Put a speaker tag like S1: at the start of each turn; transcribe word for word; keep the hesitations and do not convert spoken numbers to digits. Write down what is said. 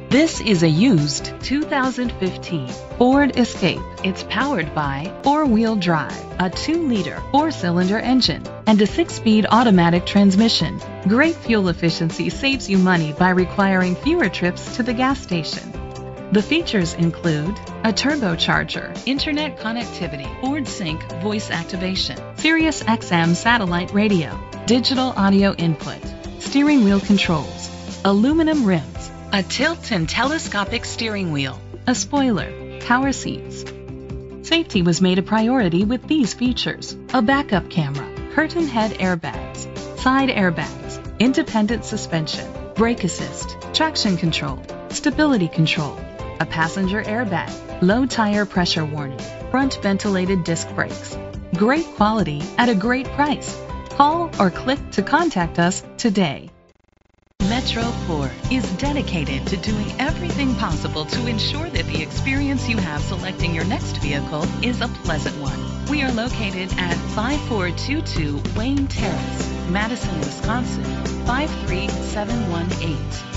S1: This is a used two thousand fifteen Ford Escape. It's powered by four-wheel drive, a two liter four-cylinder engine, and a six-speed automatic transmission. Great fuel efficiency saves you money by requiring fewer trips to the gas station. The features include a turbocharger, internet connectivity, Ford Sync voice activation, Sirius X M satellite radio, digital audio input, steering wheel controls, aluminum rims, a tilt and telescopic steering wheel, a spoiler, power seats. Safety was made a priority with these features: a backup camera, curtain head airbags, side airbags, independent suspension, brake assist, traction control, stability control, a passenger airbag, low tire pressure warning, front ventilated disc brakes. Great quality at a great price. Call or click to contact us today. Metro Ford is dedicated to doing everything possible to ensure that the experience you have selecting your next vehicle is a pleasant one. We are located at five four two two Wayne Terrace, Madison, Wisconsin, five three seven one eight.